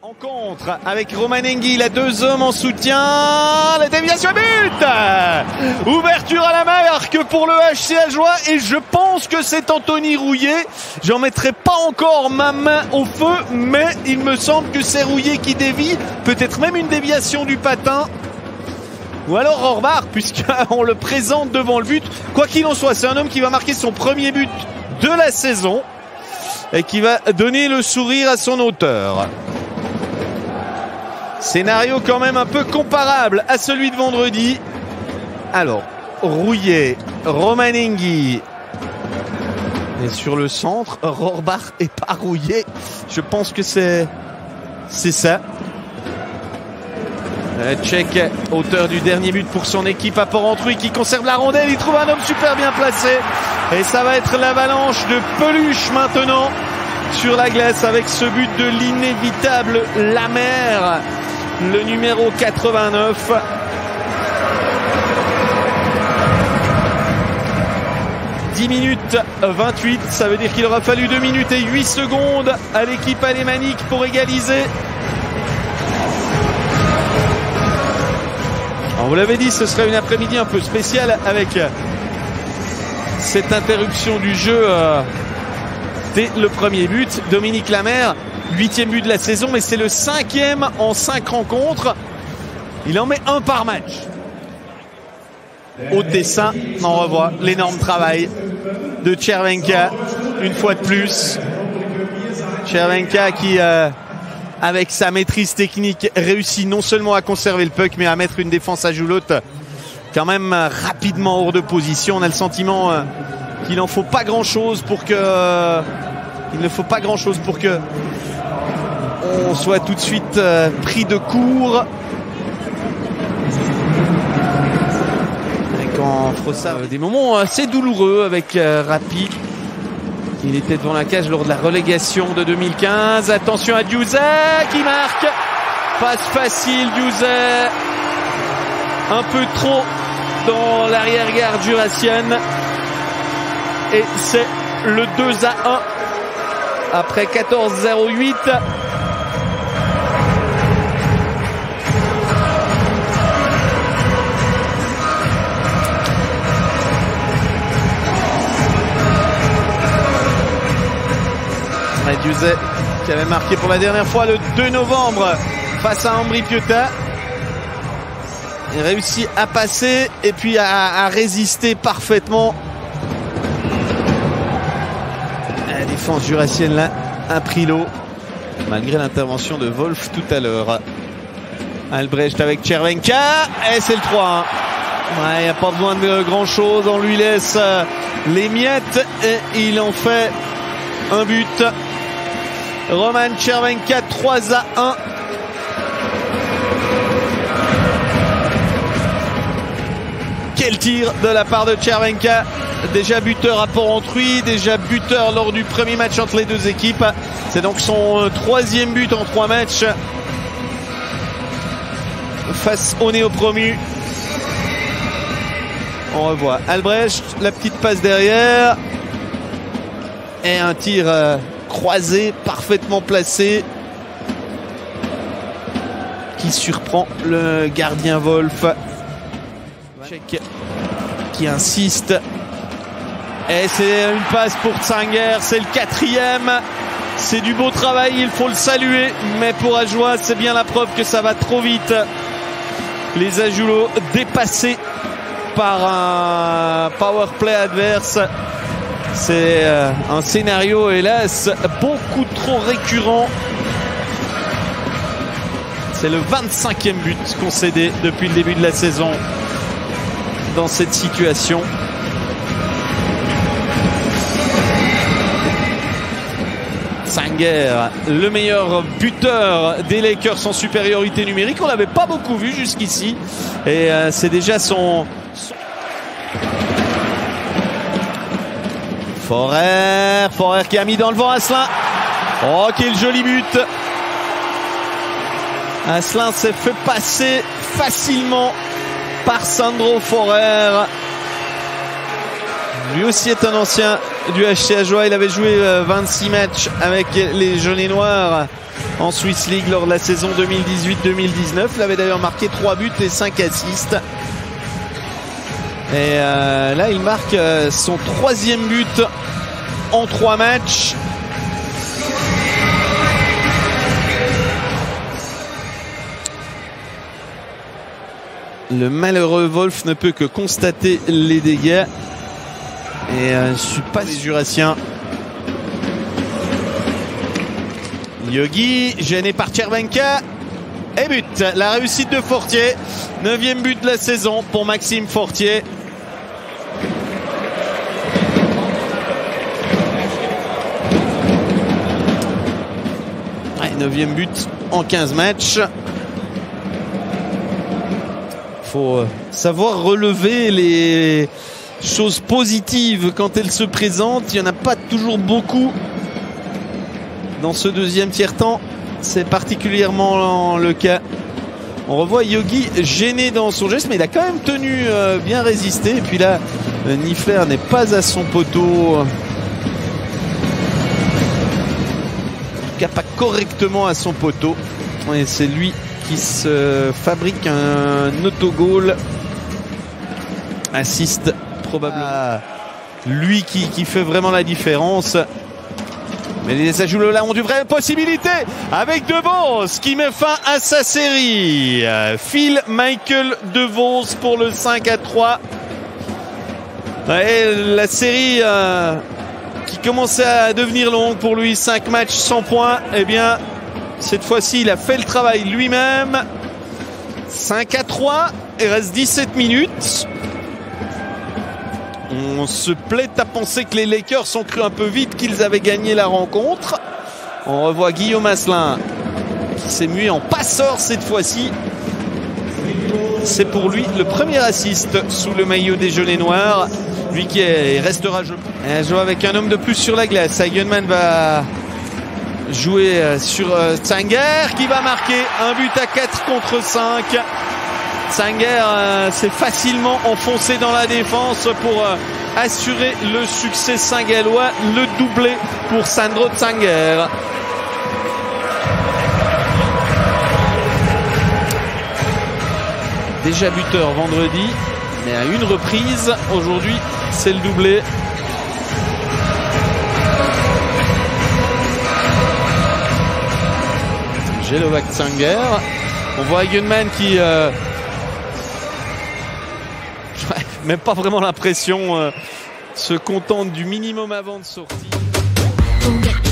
En contre avec Romanenghi, il a deux hommes en soutien, la déviation but, ouverture à la marque pour le HC Ajoie et je pense que c'est Anthony Rouillet. J'en mettrai pas encore ma main au feu, mais il me semble que c'est Rouillet qui dévie, peut-être même une déviation du patin. Ou alors Orbach, puisqu'on le présente devant le but. Quoi qu'il en soit, c'est un homme qui va marquer son premier but de la saison et qui va donner le sourire à son auteur. Scénario quand même un peu comparable à celui de vendredi. Alors, Rouillet, Romanenghi est sur le centre. Rohrbach et pas Rouillet. Je pense que c'est ça. Tchèque, auteur du dernier but pour son équipe à Porrentruy, qui conserve la rondelle. Il trouve un homme super bien placé. Et ça va être l'avalanche de peluche maintenant sur la glace avec ce but de l'inévitable Lamer, le numéro 89. « 10 minutes 28, ça veut dire qu'il aura fallu 2 minutes et 8 secondes à l'équipe alémanique pour égaliser. Alors vous l'avez dit, ce serait une après-midi un peu spéciale avec cette interruption du jeu dès le premier but. Dominique Lamer, 8e but de la saison, mais c'est le 5e en 5 rencontres. Il en met un par match. Au dessin, on revoit l'énorme travail de Červenka, une fois de plus. Červenka qui, avec sa maîtrise technique, réussit non seulement à conserver le puck, mais à mettre une défense à Joulotte quand même rapidement hors de position. On a le sentiment qu'il n'en faut pas grand-chose pour que... Il ne faut pas grand-chose pour que on soit tout de suite pris de court. Et quand Frossard des moments assez douloureux avec Rappi. Il était devant la cage lors de la relégation de 2015. Attention à Diouza qui marque. Passe facile, Diouza. Un peu trop dans l'arrière-garde jurassienne. Et c'est le 2-1 après 14-08. Diouza qui avait marqué pour la dernière fois le 2 novembre face à Ambri Piotta. Il réussit à passer et puis à résister parfaitement. La défense jurassienne là a pris l'eau malgré l'intervention de Wolf tout à l'heure. Albrecht avec Červenka et c'est le 3-1. Il n'y a pas besoin de grand chose, on lui laisse les miettes et il en fait un but. Roman Červenka 3-1. Quel tir de la part de Červenka, déjà buteur à Porrentruy, déjà buteur lors du premier match entre les deux équipes. C'est donc son 3e but en 3 matchs face au néo-promu. On revoit Albrecht, la petite passe derrière et un tir croisé, parfaitement placé, qui surprend le gardien Wolf. Tchèque qui insiste. Et c'est une passe pour Tsanger, c'est le 4e. C'est du beau travail, il faut le saluer. Mais pour Ajoie, c'est bien la preuve que ça va trop vite. Les Ajoulots dépassés par un power play adverse. C'est un scénario, hélas, beaucoup trop récurrent. C'est le 25e but concédé depuis le début de la saison dans cette situation. Tsanger, le meilleur buteur des Lakers en supériorité numérique. On l'avait pas beaucoup vu jusqu'ici. Et c'est déjà son... Forer qui a mis dans le vent Asselin. Oh, quel joli but. Asselin s'est fait passer facilement par Sandro Forer. Lui aussi est un ancien du HC Ajoie. Il avait joué 26 matchs avec les Jaunes et Noirs en Swiss League lors de la saison 2018-2019. Il avait d'ailleurs marqué 3 buts et 5 assists. Et là, il marque son 3e but en 3 matchs. Le malheureux Wolf ne peut que constater les dégâts. Et je suis pas les Jurassiens. Yogi, gêné par Tchervenka. Et but. La réussite de Fortier. 9e but de la saison pour Maxime Fortier. Ouais, 9e but en 15 matchs. Faut savoir relever les choses positives quand elles se présentent. Il n'y en a pas toujours beaucoup dans ce deuxième tiers-temps. C'est particulièrement le cas. On revoit Yogi gêné dans son geste, mais il a quand même tenu bien résister. Et puis là, Niffler n'est pas à son poteau. En tout cas, pas correctement à son poteau. Et c'est lui qui se fabrique un autogol. Assiste probablement. Lui qui fait vraiment la différence. Mais les Ajoulots là ont de vraies possibilités avec De Vos qui met fin à sa série. Phil Michael De Vos pour le 5-3. Et la série qui commençait à devenir longue pour lui, 5 matchs sans points, eh bien cette fois-ci il a fait le travail lui-même. 5-3, il reste 17 minutes. On se plaît à penser que les Lakers ont cru un peu vite qu'ils avaient gagné la rencontre. On revoit Guillaume Asselin qui s'est mué en passeur cette fois-ci. C'est pour lui le premier assist sous le maillot des Jaunes et Noirs. Lui qui restera joué avec un homme de plus sur la glace. Eigenman va jouer sur Tsanger qui va marquer un but à 4 contre 5. Tsanger s'est facilement enfoncé dans la défense pour assurer le succès saint-gallois. Le doublé pour Sandro Tsanger. Déjà buteur vendredi, mais à une reprise. Aujourd'hui, c'est le doublé. Jelovac Tsanger. On voit Eigenman qui... même pas vraiment l'impression se contente du minimum avant de sortie.